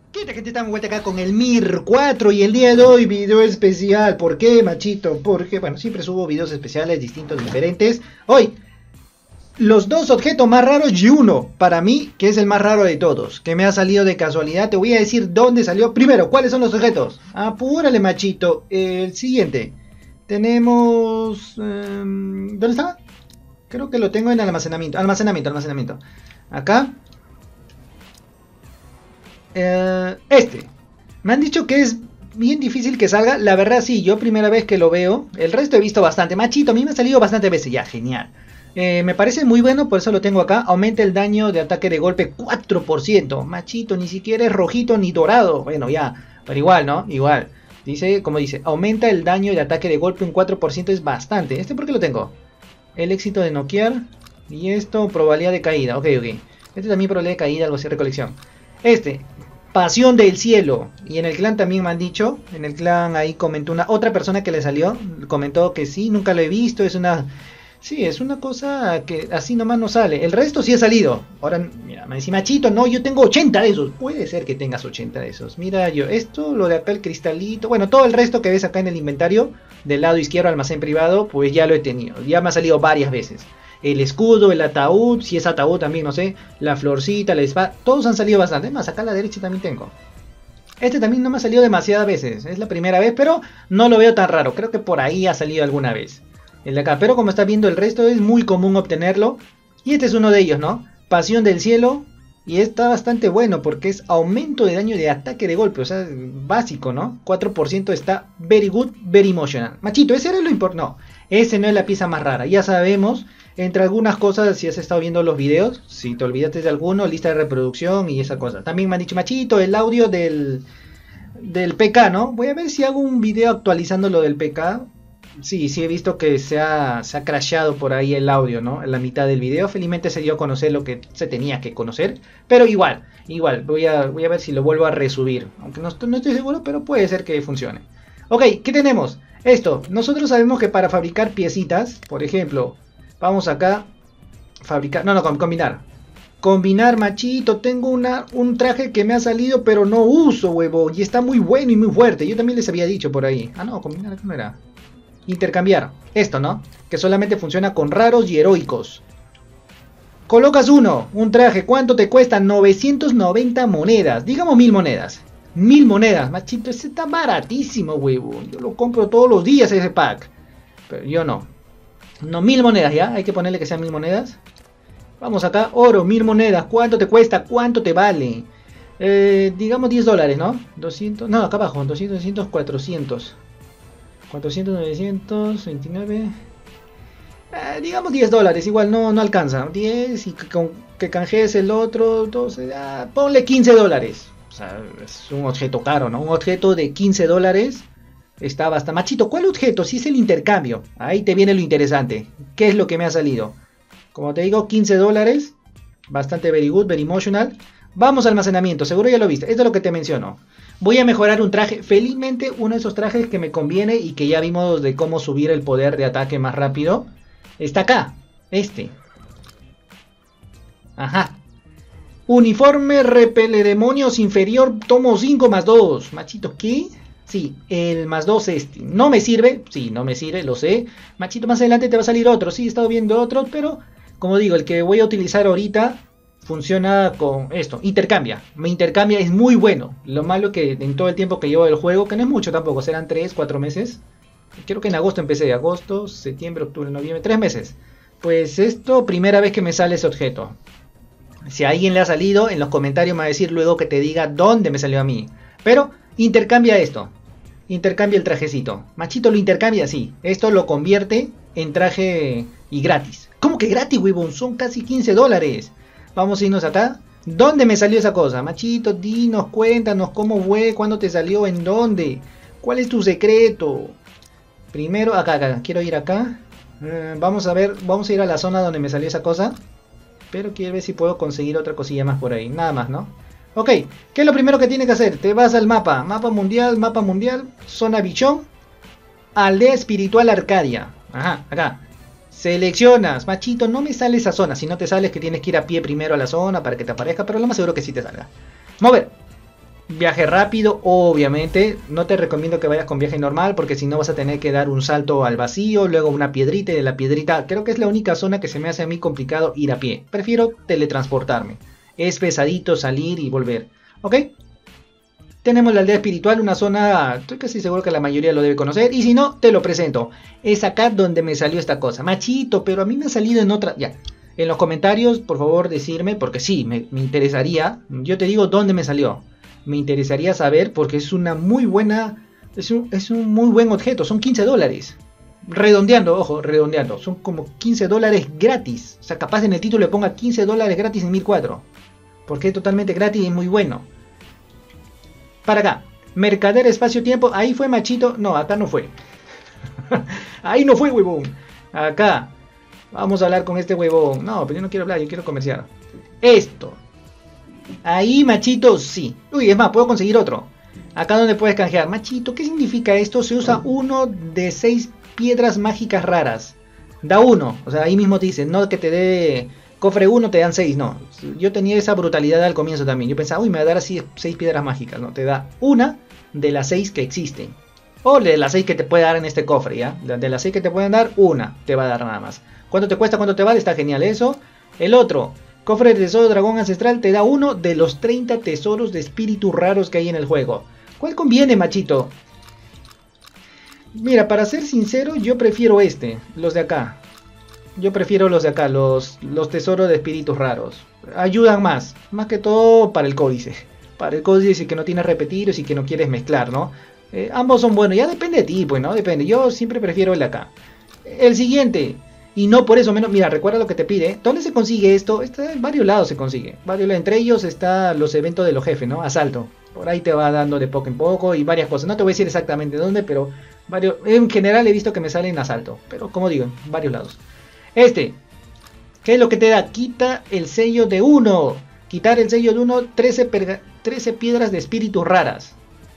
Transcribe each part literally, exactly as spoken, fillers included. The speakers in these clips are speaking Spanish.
¿Qué tal, gente? Estamos de vuelta acá con el Mir cuatro y el día de hoy video especial. ¿Por qué, machito? Porque, bueno, siempre subo videos especiales distintos, diferentes. Hoy, los dos objetos más raros y uno, para mí, que es el más raro de todos, que me ha salido de casualidad. Te voy a decir dónde salió. Primero, ¿cuáles son los objetos? Apúrale, machito. El siguiente. Tenemos... Um, ¿Dónde está? Creo que lo tengo en almacenamiento. Almacenamiento, almacenamiento. Acá. Uh, este. Me han dicho que es bien difícil que salga. La verdad sí, yo primera vez que lo veo. El resto he visto bastante. Machito, a mí me ha salido bastantes veces ya, genial. Eh, me parece muy bueno, por eso lo tengo acá. Aumenta el daño de ataque de golpe cuatro por ciento. Machito, ni siquiera es rojito ni dorado. Bueno, ya, pero igual, ¿no? Igual. Dice, como dice, aumenta el daño de ataque de golpe un cuatro por ciento, es bastante. ¿Este por qué lo tengo? El éxito de noquear. Y esto, probabilidad de caída. Ok, ok. Este también probabilidad de caída, algo así, recolección. Este, pasión del cielo. Y en el clan también me han dicho. En el clan ahí comentó una otra persona que le salió. Comentó que sí, nunca lo he visto. Es una... Sí, es una cosa que así nomás no sale. El resto sí ha salido. Ahora, mira, me dice machito, no, yo tengo ochenta de esos. Puede ser que tengas ochenta de esos. Mira yo, esto, lo de acá el cristalito. Bueno, todo el resto que ves acá en el inventario, del lado izquierdo, almacén privado, pues ya lo he tenido. Ya me ha salido varias veces. El escudo, el ataúd, si es ataúd también, no sé. La florcita, la espada, todos han salido bastante. Más, acá a la derecha también tengo. Este también no me ha salido demasiadas veces. Es la primera vez, pero no lo veo tan raro. Creo que por ahí ha salido alguna vez. El de acá, pero como está viendo el resto es muy común obtenerlo. Y este es uno de ellos, ¿no? Pasión del cielo. Y está bastante bueno porque es aumento de daño de ataque de golpe. O sea, básico, ¿no? cuatro por ciento está very good, very emotional. Machito, ese era lo importante. No, ese no es la pieza más rara. Ya sabemos, entre algunas cosas, si has estado viendo los videos, si te olvidaste de alguno, lista de reproducción y esa cosa. También me han dicho, machito, el audio del, del P K, ¿no? Voy a ver si hago un video actualizando lo del P K. Sí, sí he visto que se ha, se ha crasheado por ahí el audio, ¿no? En la mitad del video. Felizmente se dio a conocer lo que se tenía que conocer. Pero igual, igual, voy a, voy a ver si lo vuelvo a resubir. Aunque no, no estoy seguro, pero puede ser que funcione. Ok, ¿qué tenemos? Esto, nosotros sabemos que para fabricar piecitas, por ejemplo, vamos acá, fabricar, no, no, combinar. Combinar, machito, tengo una, un traje que me ha salido, pero no uso, huevo. Y está muy bueno y muy fuerte. Yo también les había dicho por ahí. Ah, no, combinar, ¿cómo era? Intercambiar, esto, ¿no? Que solamente funciona con raros y heroicos. Colocas uno, un traje, ¿cuánto te cuesta? novecientas noventa monedas, digamos mil monedas. Mil monedas, machito, ese está baratísimo, huevo. Yo lo compro todos los días ese pack. Pero yo no. No, mil monedas, ¿ya? Hay que ponerle que sean mil monedas. Vamos acá, oro, mil monedas. ¿Cuánto te cuesta? ¿Cuánto te vale? Eh, digamos diez dólares, ¿no? doscientos, no, acá abajo, doscientos, doscientos, cuatrocientos. cuatrocientos, novecientos, veintinueve. Eh, digamos diez dólares, igual no, no alcanza. diez y que, con, que canjees el otro, doce, ah, ponle quince dólares. O sea, es un objeto caro, ¿no? Un objeto de quince dólares está bastante. Machito, ¿cuál objeto? Si es el intercambio. Ahí te viene lo interesante. ¿Qué es lo que me ha salido? Como te digo, quince dólares. Bastante very good, very emotional. Vamos al almacenamiento, seguro ya lo viste. Esto es lo que te menciono. Voy a mejorar un traje, felizmente uno de esos trajes que me conviene y que ya vimos de cómo subir el poder de ataque más rápido. Está acá, este. Ajá. Uniforme repele demonios inferior, tomo cinco más dos. Machito, ¿qué? Sí, el más dos este. ¿No me sirve? Sí, no me sirve, lo sé. Machito, más adelante te va a salir otro. Sí, he estado viendo otro, pero como digo, el que voy a utilizar ahorita funciona con esto, intercambia, me intercambia, es muy bueno. Lo malo que en todo el tiempo que llevo el juego, que no es mucho tampoco, serán tres, cuatro meses. Creo que en agosto empecé, agosto, septiembre, octubre, noviembre, tres meses. Pues esto, primera vez que me sale ese objeto. Si a alguien le ha salido, en los comentarios me va a decir luego que te diga dónde me salió a mí. Pero intercambia esto, intercambia el trajecito. Machito, lo intercambia así, esto lo convierte en traje y gratis. ¿Cómo que gratis, huevón? Son casi quince dólares. Vamos a irnos acá. ¿Dónde me salió esa cosa? Machito, dinos, cuéntanos cómo fue, cuándo te salió, en dónde. ¿Cuál es tu secreto? Primero, acá, acá. Quiero ir acá. Eh, vamos a ver, vamos a ir a la zona donde me salió esa cosa. Pero quiero ver si puedo conseguir otra cosilla más por ahí. Nada más, ¿no? Ok, ¿qué es lo primero que tienes que hacer? Te vas al mapa. Mapa mundial, mapa mundial. Zona bichón. Aldea espiritual Arcadia. Ajá, acá. Seleccionas, machito, no me sale esa zona. Si no te sales que tienes que ir a pie primero a la zona para que te aparezca, pero lo más seguro que sí te salga. Mover. Viaje rápido, obviamente. No te recomiendo que vayas con viaje normal, porque si no vas a tener que dar un salto al vacío, luego una piedrita y de la piedrita. Creo que es la única zona que se me hace a mí complicado ir a pie. Prefiero teletransportarme. Es pesadito salir y volver. ¿Ok? Tenemos la aldea espiritual, una zona, estoy casi seguro que la mayoría lo debe conocer. Y si no, te lo presento. Es acá donde me salió esta cosa. Machito, pero a mí me ha salido en otra... Ya. En los comentarios, por favor, decirme, porque sí, me, me interesaría. Yo te digo dónde me salió. Me interesaría saber, porque es una muy buena... Es un, es un muy buen objeto. Son quince dólares. Redondeando, ojo, redondeando. Son como quince dólares gratis. O sea, capaz en el título le ponga quince dólares gratis en mil cuatro. Porque es totalmente gratis y es muy bueno. Para acá. Mercader espacio-tiempo. Ahí fue machito. No, acá no fue. Ahí no fue, huevón. Acá. Vamos a hablar con este huevón. No, pero yo no quiero hablar, yo quiero comerciar. Esto. Ahí, machito, sí. Uy, es más, puedo conseguir otro. Acá donde puedes canjear. Machito, ¿qué significa esto? Se usa uno de seis piedras mágicas raras. Da uno. O sea, ahí mismo te dice, no que te dé... Cofre uno te dan seis, no. Yo tenía esa brutalidad al comienzo también. Yo pensaba, uy, me va a dar así seis piedras mágicas. No, te da una de las seis que existen. O de las seis que te puede dar en este cofre, ¿ya? De las seis que te pueden dar, una te va a dar nada más. ¿Cuánto te cuesta? ¿Cuánto te vale? Está genial eso. El otro, cofre de tesoro dragón ancestral, te da uno de los treinta tesoros de espíritus raros que hay en el juego. ¿Cuál conviene, machito? Mira, para ser sincero, yo prefiero este, los de acá. Yo prefiero los de acá, los, los tesoros de espíritus raros. Ayudan más, más que todo para el códice. Para el códice que no tienes repetidos y que no quieres mezclar, ¿no? Eh, ambos son buenos, ya depende de ti, pues, ¿no? Depende, yo siempre prefiero el de acá. El siguiente, y no por eso menos, mira, recuerda lo que te pide. ¿Dónde se consigue esto? Está en varios lados se consigue. Varios, entre ellos está los eventos de los jefes, ¿no? Asalto. Por ahí te va dando de poco en poco y varias cosas. No te voy a decir exactamente dónde, pero varios, en general he visto que me salen asalto. Pero como digo, en varios lados. Este, ¿qué es lo que te da? Quita el sello de uno. Quitar el sello de uno, trece, trece piedras de espíritus raras.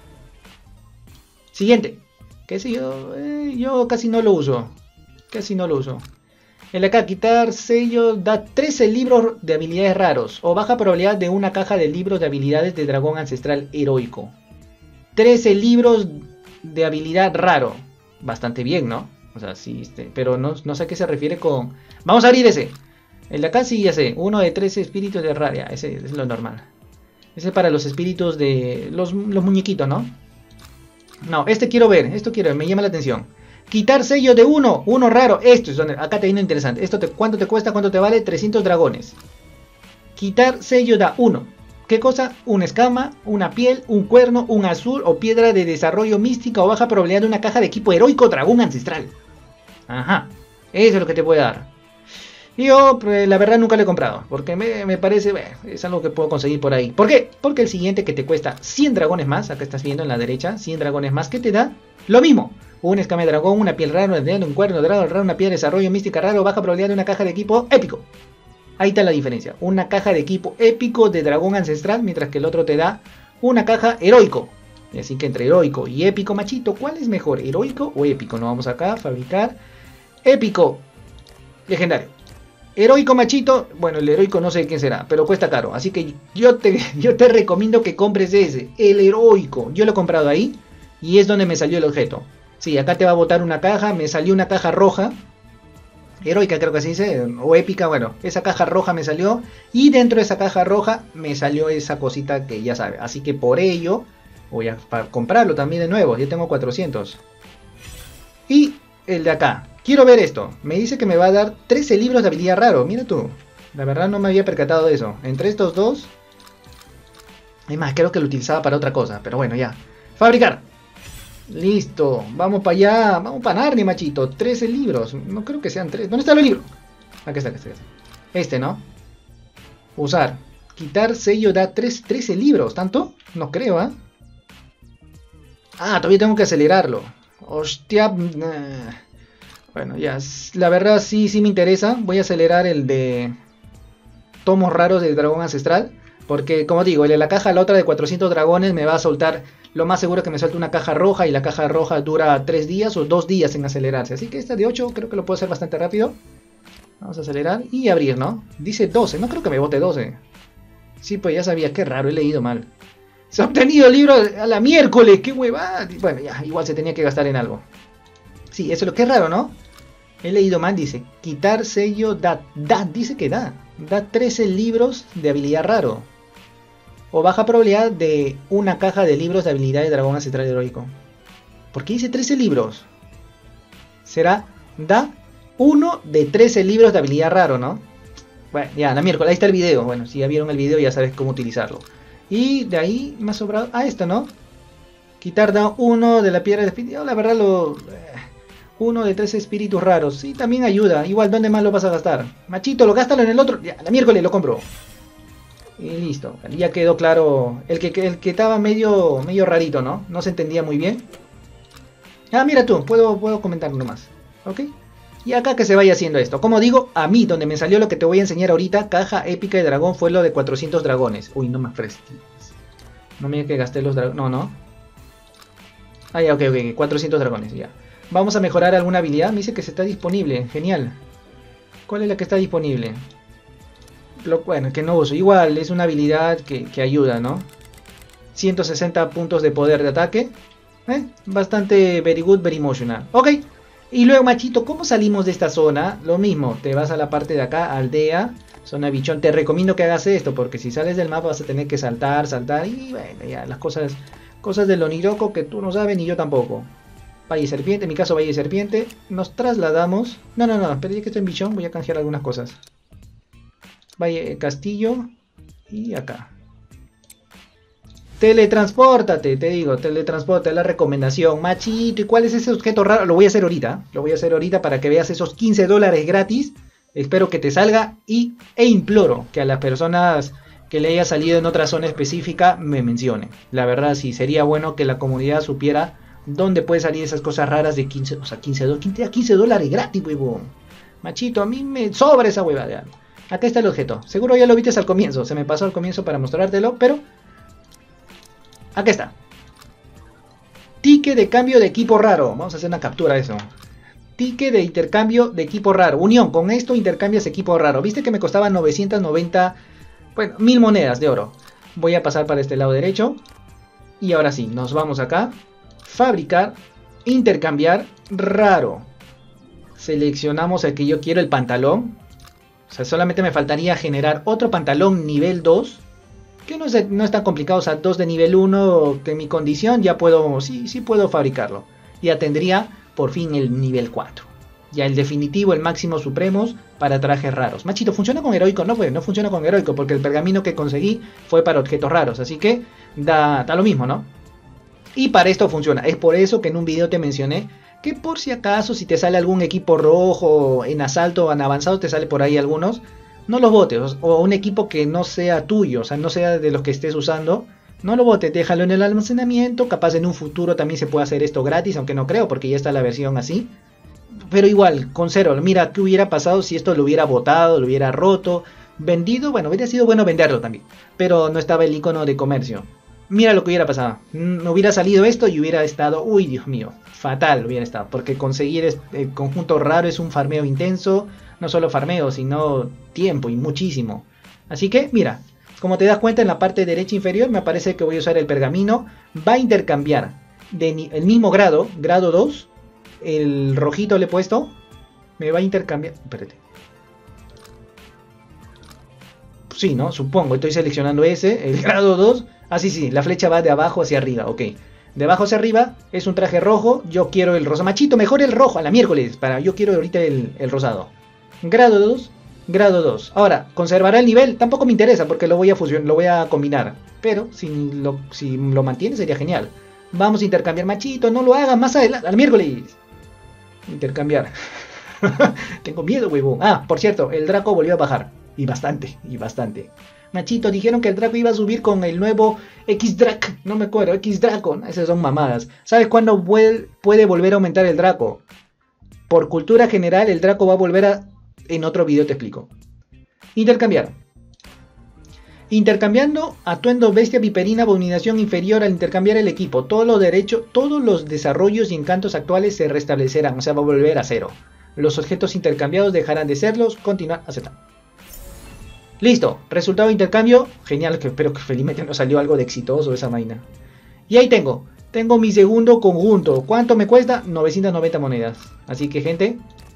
Siguiente. ¿Qué sé yo? Eh, yo casi no lo uso. Casi no lo uso. El de acá, quitar sello, da trece libros de habilidades raros. O baja probabilidad de una caja de libros de habilidades de dragón ancestral heroico. trece libros de habilidad raro. Bastante bien, ¿no? O sea, sí, este, pero no, no sé a qué se refiere con... Vamos a abrir ese. El de acá sí, ya sé. Uno de trece espíritus de raria. Ese es lo normal. Ese es para los espíritus de... Los, los muñequitos, ¿no? No, este quiero ver. Esto quiero ver. Me llama la atención. Quitar sello de uno. Uno raro. Esto es donde... Acá te viene interesante. Esto te, ¿cuánto te cuesta? ¿Cuánto te vale? trescientos dragones. Quitar sello da uno. ¿Qué cosa? Una escama, una piel, un cuerno, un azul o piedra de desarrollo mística o baja probabilidad de una caja de equipo heroico dragón ancestral. Ajá, eso es lo que te puede dar. Yo, pues, la verdad, nunca lo he comprado, porque me, me parece, bueno, es algo que puedo conseguir por ahí. ¿Por qué? Porque el siguiente que te cuesta cien dragones más, acá estás viendo en la derecha, cien dragones más, ¿qué te da? Lo mismo, una escama de dragón, una piel rara, un cuerno de dragón raro, una piedra de desarrollo mística raro, baja probabilidad de una caja de equipo épico. Ahí está la diferencia, una caja de equipo épico de dragón ancestral, mientras que el otro te da una caja heroico. Así que entre heroico y épico, machito, ¿cuál es mejor? ¿Heroico o épico? Nos vamos acá a fabricar. Épico, legendario. Heroico, machito, bueno, el heroico no sé quién será, pero cuesta caro. Así que yo te, yo te recomiendo que compres ese, el heroico. Yo lo he comprado ahí y es donde me salió el objeto. Sí, acá te va a botar una caja, me salió una caja roja. Heroica creo que así dice, o épica, bueno, esa caja roja me salió. Y dentro de esa caja roja me salió esa cosita que ya sabe. Así que por ello voy a comprarlo también de nuevo, yo tengo cuatrocientos. Y el de acá, quiero ver esto, me dice que me va a dar trece libros de habilidad raro, mira tú. La verdad no me había percatado de eso. Entre estos dos, es más, creo que lo utilizaba para otra cosa, pero bueno, ya. Fabricar. Listo, vamos para allá, vamos para Narnia, machito. trece libros, no creo que sean tres. ¿Dónde está el libro? Aquí está, aquí está, aquí está. Este, ¿no? Usar. Quitar sello da tres, trece libros, ¿tanto? No creo, ¿ah? ¿eh? Ah, todavía tengo que acelerarlo. Hostia. Bueno, ya, la verdad sí, sí me interesa. Voy a acelerar el de tomos raros de dragón ancestral. Porque, como digo, el de la caja, la otra de cuatrocientos dragones me va a soltar. Lo más seguro que me suelte una caja roja. Y la caja roja dura tres días o dos días en acelerarse. Así que esta de ocho creo que lo puedo hacer bastante rápido. Vamos a acelerar y abrir, ¿no? Dice doce, no creo que me bote doce. Sí, pues ya sabía, qué raro, he leído mal. Se ha obtenido libros a la miércoles, qué huevada. Bueno, ya, igual se tenía que gastar en algo. Sí, eso es lo que es raro, ¿no? He leído mal, dice, quitar sello da, da, dice que da. Da trece libros de habilidad raro. O baja probabilidad de una caja de libros de habilidad de dragón ancestral heroico. ¿Por qué dice trece libros? Será, da uno de trece libros de habilidad raro, ¿no? Bueno, ya, la miércoles, ahí está el video. Bueno, si ya vieron el video ya sabes cómo utilizarlo. Y de ahí me ha sobrado, ah, esto, ¿no? Quitar da uno de la piedra de espíritu. La verdad lo... Uno de tres espíritus raros. Sí, también ayuda. Igual, ¿dónde más lo vas a gastar? Machito, lo gástalo en el otro. Ya, la miércoles lo compro. Y listo. Ya quedó claro. El que, el que estaba medio, medio rarito, ¿no? No se entendía muy bien. Ah, mira tú. Puedo, puedo comentar nomás. ¿Ok? Y acá que se vaya haciendo esto. Como digo, a mí, donde me salió lo que te voy a enseñar ahorita, caja épica de dragón, fue lo de cuatrocientos dragones. Uy, no me ofreces. No me digas que gasté los dragones. No, no. Ah, ya, ok, ok. cuatrocientos dragones, ya. Vamos a mejorar alguna habilidad. Me dice que se está disponible. Genial. ¿Cuál es la que está disponible? Lo, bueno, que no uso. Igual es una habilidad que, que ayuda, ¿no? ciento sesenta puntos de poder de ataque. ¿Eh? Bastante very good, very emotional. Ok. Y luego, machito, ¿cómo salimos de esta zona? Lo mismo. Te vas a la parte de acá, aldea, zona bichón. Te recomiendo que hagas esto, porque si sales del mapa vas a tener que saltar, saltar. Y bueno, ya, las cosas, cosas del Oniroko que tú no sabes ni yo tampoco. Valle Serpiente, en mi caso Valle Serpiente. Nos trasladamos. No, no, no, espera, ya que estoy en Bichón voy a canjear algunas cosas. Valle Castillo. Y acá. Teletranspórtate, te digo, teletranspórtate, la recomendación. Machito, ¿y cuál es ese objeto raro? Lo voy a hacer ahorita. Lo voy a hacer ahorita para que veas esos quince dólares gratis. Espero que te salga y, e imploro que a las personas que le haya salido en otra zona específica me mencionen. La verdad, sí, sería bueno que la comunidad supiera dónde puede salir esas cosas raras de quince, o sea, quince, quince, quince dólares gratis, huevón. Machito, a mí me sobra esa huevada. Acá está el objeto. Seguro ya lo viste al comienzo. Se me pasó al comienzo para mostrártelo, pero acá está. Ticket de cambio de equipo raro. Vamos a hacer una captura de eso. Ticket de intercambio de equipo raro. Unión, con esto intercambias equipo raro. Viste que me costaba novecientas noventa, bueno, mil monedas de oro. Voy a pasar para este lado derecho. Y ahora sí, nos vamos acá. Fabricar, intercambiar, raro. Seleccionamos el que yo quiero, el pantalón. O sea, solamente me faltaría generar otro pantalón nivel dos. Que no es, no es tan complicado, o sea, dos de nivel uno, que en mi condición ya puedo, sí, sí puedo fabricarlo. Ya tendría por fin el nivel cuatro. Ya el definitivo, el máximo supremos para trajes raros. Machito, ¿funciona con heroico? No, pues no funciona con heroico porque el pergamino que conseguí fue para objetos raros. Así que da, da lo mismo, ¿no? Y para esto funciona. Es por eso que en un video te mencioné que por si acaso, si te sale algún equipo rojo en asalto o en avanzado, te sale por ahí algunos, no los botes. O un equipo que no sea tuyo, o sea, no sea de los que estés usando, no lo botes, déjalo en el almacenamiento. Capaz en un futuro también se puede hacer esto gratis, aunque no creo porque ya está la versión así. Pero igual, con cero, mira qué hubiera pasado si esto lo hubiera botado, lo hubiera roto, vendido. Bueno, hubiera sido bueno venderlo también, pero no estaba el icono de comercio. Mira lo que hubiera pasado. No hubiera salido esto y hubiera estado... Uy, Dios mío. Fatal hubiera estado. Porque conseguir el conjunto raro es un farmeo intenso. No solo farmeo, sino tiempo y muchísimo. Así que, mira. Como te das cuenta, en la parte derecha inferior me aparece que voy a usar el pergamino. Va a intercambiar de el mismo grado, grado dos. El rojito le he puesto. Me va a intercambiar... Espérate. Sí, ¿no? Supongo. Estoy seleccionando ese. El grado dos... Ah, sí, sí, la flecha va de abajo hacia arriba, ok. De abajo hacia arriba es un traje rojo, yo quiero el rosa. Machito, mejor el rojo, a la miércoles, para yo quiero ahorita el, el rosado. Grado dos, grado dos. Ahora, ¿conservará el nivel? Tampoco me interesa porque lo voy a fusionar, lo voy a combinar. Pero si lo, si lo mantiene sería genial. Vamos a intercambiar, machito, no lo hagas más adelante, al miércoles. Intercambiar. Tengo miedo, huevón. Ah, por cierto, el Draco volvió a bajar. Y bastante, y bastante. Machito, dijeron que el Draco iba a subir con el nuevo X-Drac. No me acuerdo, X-Draco. Esas son mamadas. ¿Sabes cuándo puede volver a aumentar el Draco? Por cultura general, el Draco va a volver a... En otro video te explico. Intercambiar. Intercambiando atuendo bestia viperina abominación inferior al intercambiar el equipo. Todos los derechos, todos los desarrollos y encantos actuales se restablecerán. O sea, va a volver a cero. Los objetos intercambiados dejarán de serlos. Continuar. Aceptar. Listo, resultado de intercambio, genial, que espero que felizmente no salió algo de exitoso esa vaina. Y ahí tengo, tengo mi segundo conjunto. ¿Cuánto me cuesta? novecientas noventa monedas. Así que gente,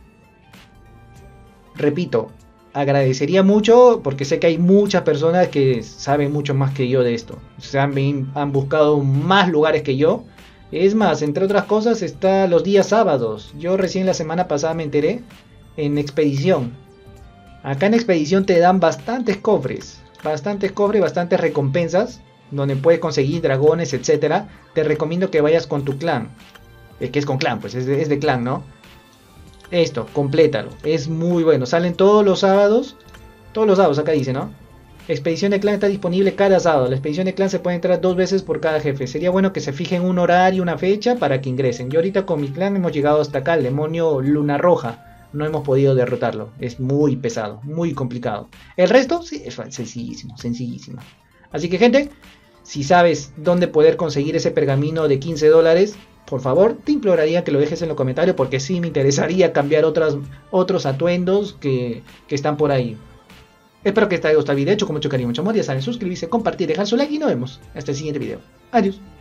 repito, agradecería mucho porque sé que hay muchas personas que saben mucho más que yo de esto. Se han, han buscado más lugares que yo. Es más, entre otras cosas está los días sábados. Yo recién la semana pasada me enteré en Expedición. Acá en Expedición te dan bastantes cofres, bastantes cofres, bastantes recompensas, donde puedes conseguir dragones, etcétera. Te recomiendo que vayas con tu clan, eh, que es con clan, pues es de, es de clan, ¿no? Esto, complétalo, es muy bueno. Salen todos los sábados, todos los sábados acá dice, ¿no? Expedición de clan está disponible cada sábado. La expedición de clan se puede entrar dos veces por cada jefe. Sería bueno que se fijen un horario, una fecha para que ingresen. Yo ahorita con mi clan hemos llegado hasta acá, el demonio Luna Roja. No hemos podido derrotarlo. Es muy pesado, muy complicado. El resto, sí, es sencillísimo, sencillísimo. Así que gente, si sabes dónde poder conseguir ese pergamino de quince dólares, por favor, te imploraría que lo dejes en los comentarios porque sí me interesaría cambiar otras, otros atuendos que, que están por ahí. Espero que te haya gustado el video, hecho con mucho cariño, mucho amor. Ya saben, suscribirse, compartir, dejar su like y nos vemos hasta el siguiente video. Adiós.